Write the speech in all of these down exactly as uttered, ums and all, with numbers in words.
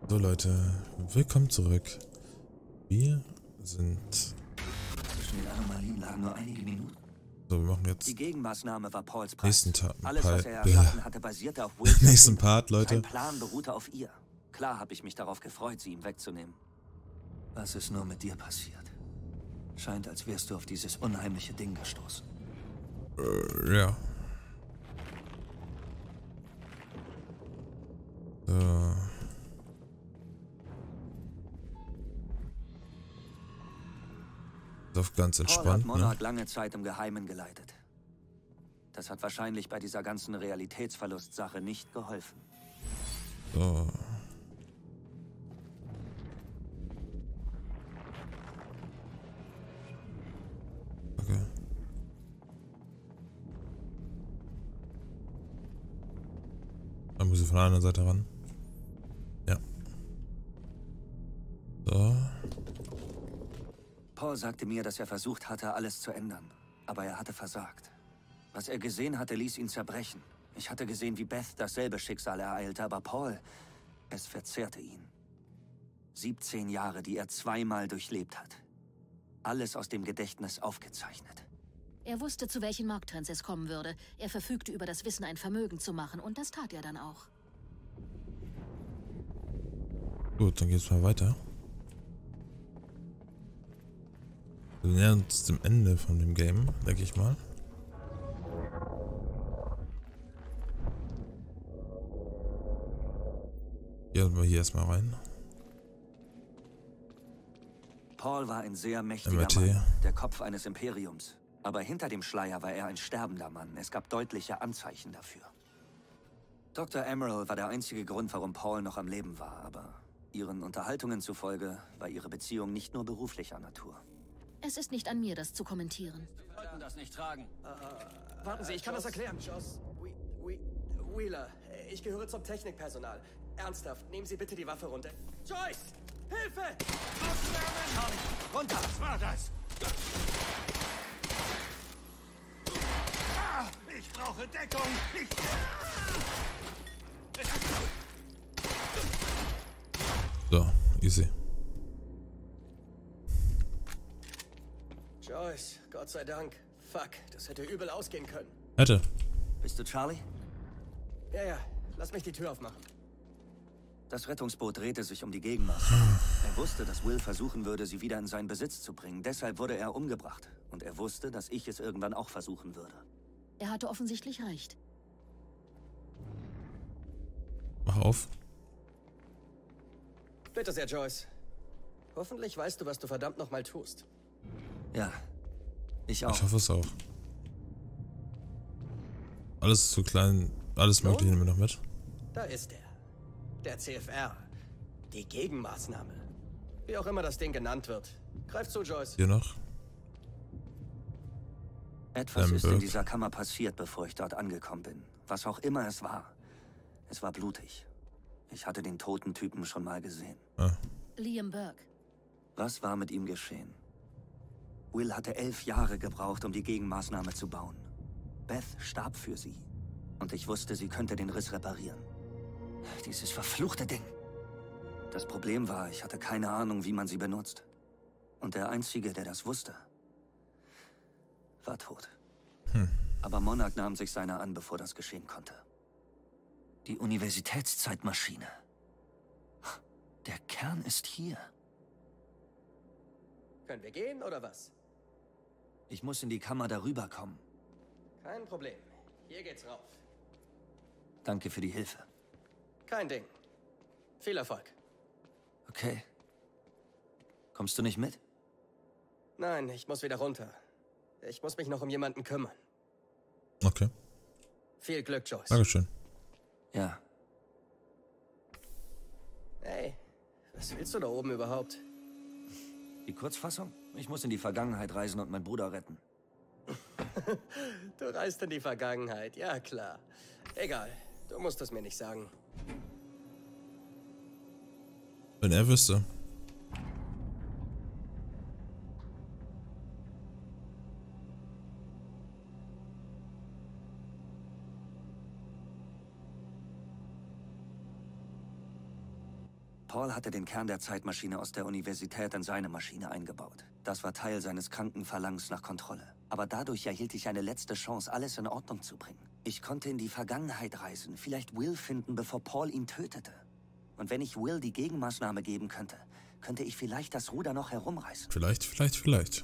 So Leute, willkommen zurück. Wir sind... Zwischen den Anomalien lagen nur einige Minuten. So, wir machen jetzt... Die Gegenmaßnahme war Pauls Preis. Nächsten Tag. Alles, was er erschaffen hatte, basierte auf Wills Nächsten Erfindung. Part, Leute. Sein Plan beruhte auf ihr. Klar habe ich mich darauf gefreut, sie ihm wegzunehmen. Was ist nur mit dir passiert? Scheint, als wärst du auf dieses unheimliche Ding gestoßen. Äh, ja. So. Auf ganz Paul hat entspannt, Monarch ne? lange Zeit im Geheimen geleitet. Das hat wahrscheinlich bei dieser ganzen Realitätsverlust-Sache nicht geholfen. So. Okay. Dann muss ich von der anderen Seite ran. Ja. So. Paul sagte mir, dass er versucht hatte, alles zu ändern. Aber er hatte versagt. Was er gesehen hatte, ließ ihn zerbrechen. Ich hatte gesehen, wie Beth dasselbe Schicksal ereilte, aber Paul, es verzehrte ihn. siebzehn Jahre, die er zweimal durchlebt hat. Alles aus dem Gedächtnis aufgezeichnet. Er wusste, zu welchen Markttrends es kommen würde. Er verfügte über das Wissen, ein Vermögen zu machen. Und das tat er dann auch. Gut, dann geht's mal weiter. Wir nähern uns dem Ende von dem Game, denke ich mal. Gehen wir hier erstmal rein. Paul war ein sehr mächtiger M R T. Mann, der Kopf eines Imperiums. Aber hinter dem Schleier war er ein sterbender Mann. Es gab deutliche Anzeichen dafür. Doktor Emerald war der einzige Grund, warum Paul noch am Leben war. Aber ihren Unterhaltungen zufolge war ihre Beziehung nicht nur beruflicher Natur. Es ist nicht an mir, das zu kommentieren. Wir sollten das nicht tragen. Äh, warten Sie, ich kann das erklären. Joss, We We Wheeler, ich gehöre zum Technikpersonal. Ernsthaft, nehmen Sie bitte die Waffe runter. Joyce! Hilfe! Charlie, runter! Was war das? Ah, ich brauche Deckung! Ich... So, easy. Joyce, Gott sei Dank. Fuck, das hätte übel ausgehen können. Hätte. Bist du Charlie? Ja, ja, lass mich die Tür aufmachen. Das Rettungsboot drehte sich um die Gegenmaßnahme. Er wusste, dass Will versuchen würde, sie wieder in seinen Besitz zu bringen. Deshalb wurde er umgebracht. Und er wusste, dass ich es irgendwann auch versuchen würde. Er hatte offensichtlich recht. Mach auf. Bitte sehr, Joyce. Hoffentlich weißt du, was du verdammt nochmal tust. Ja, ich auch. Ich hoffe es auch. Alles zu klein, alles Mögliche nehmen wir noch mit. Da ist er. Der C F R. Die Gegenmaßnahme. Wie auch immer das Ding genannt wird. Greif zu, Joyce. Hier noch. Etwas ist in Lamberg. dieser Kammer passiert, bevor ich dort angekommen bin. Was auch immer es war. Es war blutig. Ich hatte den toten Typen schon mal gesehen. Ah. Liam Burke. Was war mit ihm geschehen? Will hatte elf Jahre gebraucht, um die Gegenmaßnahme zu bauen. Beth starb für sie. Und ich wusste, sie könnte den Riss reparieren. Dieses verfluchte Ding. Das Problem war, ich hatte keine Ahnung, wie man sie benutzt. Und der Einzige, der das wusste, war tot. Hm. Aber Monarch nahm sich seiner an, bevor das geschehen konnte. Die Universitätszeitmaschine. Der Kern ist hier. Können wir gehen, oder was? Ich muss in die Kammer darüber kommen. Kein Problem. Hier geht's rauf. Danke für die Hilfe. Kein Ding. Viel Erfolg. Okay. Kommst du nicht mit? Nein, ich muss wieder runter. Ich muss mich noch um jemanden kümmern. Okay. Viel Glück, Joyce. Dankeschön. Ja. Hey, was willst du da oben überhaupt? Die Kurzfassung? Ich muss in die Vergangenheit reisen und meinen Bruder retten. Du reist in die Vergangenheit, ja klar. Egal, du musst es mir nicht sagen. Wenn er wüsste. Paul hatte den Kern der Zeitmaschine aus der Universität in seine Maschine eingebaut. Das war Teil seines kranken Verlangens nach Kontrolle. Aber dadurch erhielt ich eine letzte Chance, alles in Ordnung zu bringen. Ich konnte in die Vergangenheit reisen, vielleicht Will finden, bevor Paul ihn tötete. Und wenn ich Will die Gegenmaßnahme geben könnte, könnte ich vielleicht das Ruder noch herumreißen. Vielleicht, vielleicht, vielleicht.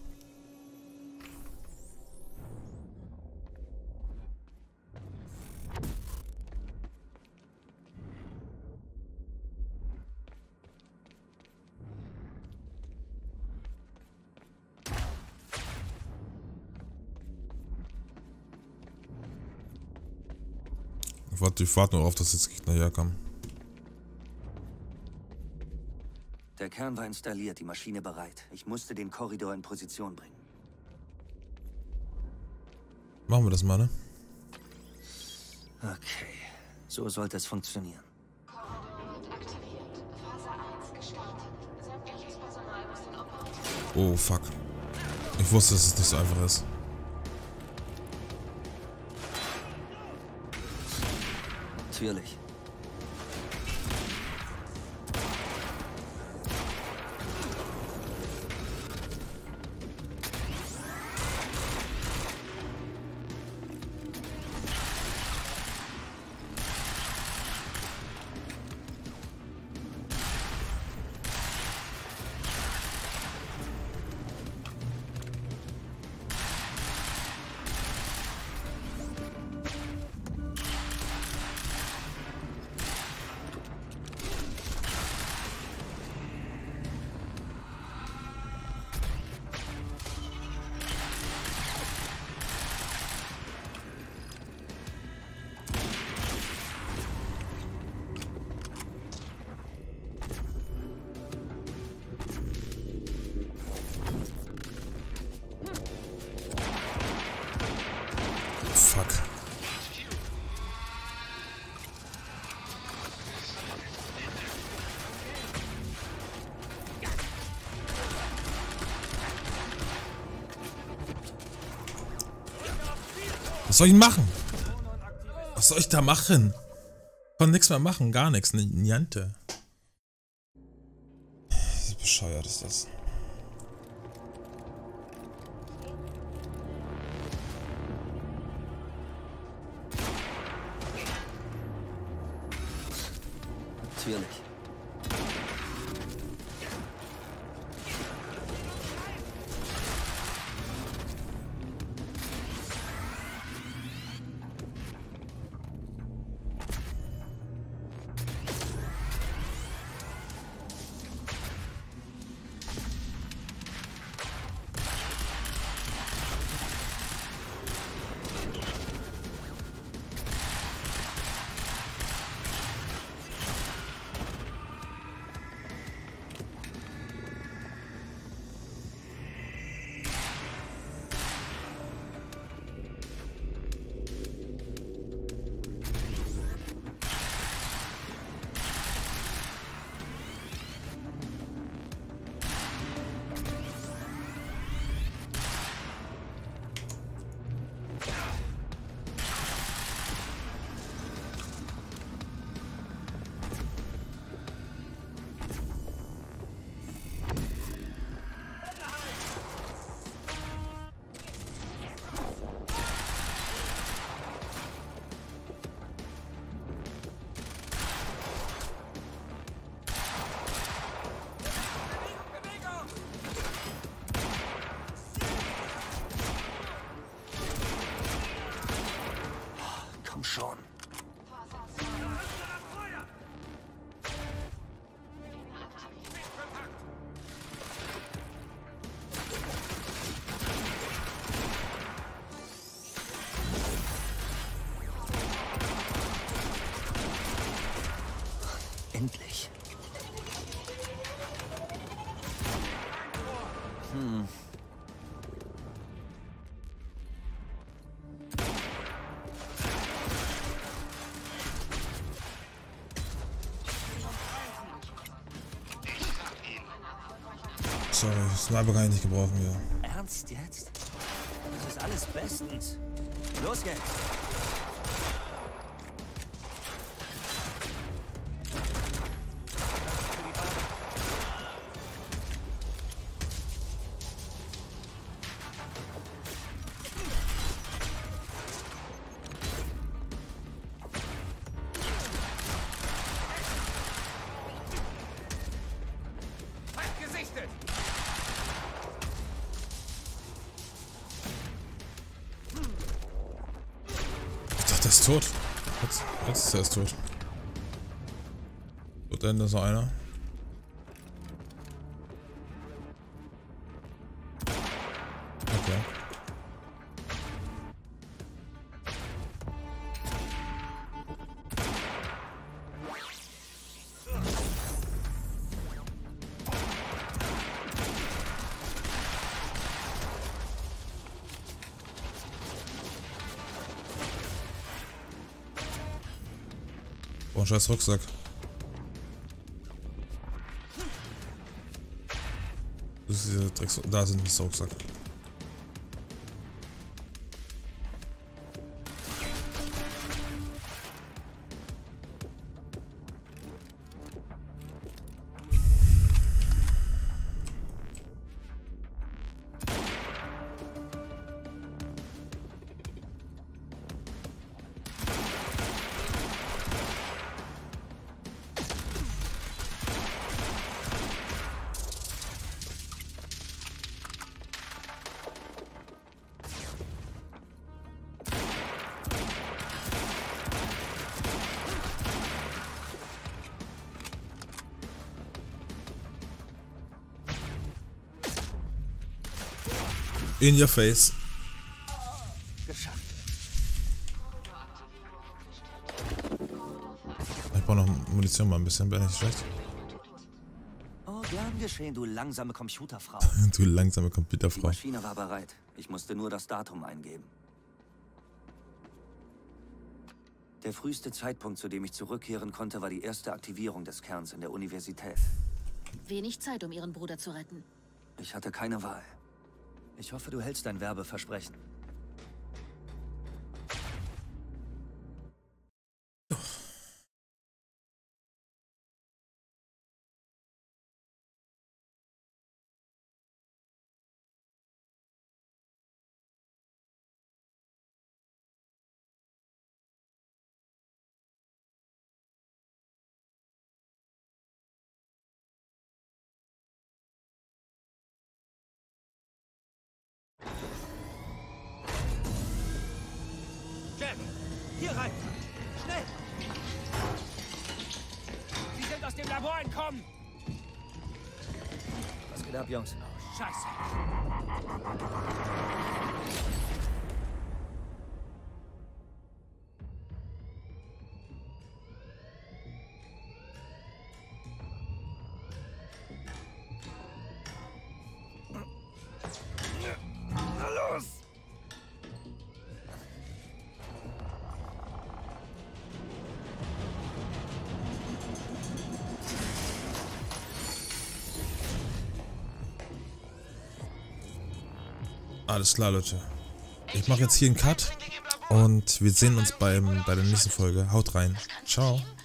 Ich warte, ich warte nur auf, dass jetzt Gegner herkommen. Der Kern war installiert, die Maschine bereit. Ich musste den Korridor in Position bringen. Machen wir das mal, ne? Okay, so sollte es funktionieren. Korridor wird aktiviert. Phase eins gestartet. Sämtliches Personal muss den Operativ. Oh, fuck. Ich wusste, dass es nicht so einfach ist. Natürlich. Fuck. Was soll ich machen? Was soll ich da machen? Ich kann nichts mehr machen, gar nichts, Niente. Wie bescheuert ist das? Natürlich. Schon. Endlich. Hm. Sorry, Sniper kann ich nicht gebrauchen hier. Ernst jetzt? Das ist alles bestens. Los geht's. ist tot. Jetzt, jetzt ist er erst tot. Dort Ende ist noch einer. Okay. Oh, ein scheiß Rucksack. Das ist dieser Drecks. Da sind das Rucksack. In your face. Geschafft. Ich brauche noch Munition mal ein bisschen, wäre nicht schlecht. Oh, gern geschehen, du langsame Computerfrau. Du langsame Die Computerfrau. Maschine war bereit. Ich musste nur das Datum eingeben. Der früheste Zeitpunkt, zu dem ich zurückkehren konnte, war die erste Aktivierung des Kerns in der Universität. Wenig Zeit, um ihren Bruder zu retten. Ich hatte keine Wahl. Ich hoffe, du hältst dein Werbeversprechen. Jack, hier rein! Schnell! Sie sind aus dem Labor entkommen! Was geht ab, Jungs? Oh, Scheiße! Na los! Alles klar, Leute. Ich mache jetzt hier einen Cut und wir sehen uns beim, bei der nächsten Folge. Haut rein. Ciao.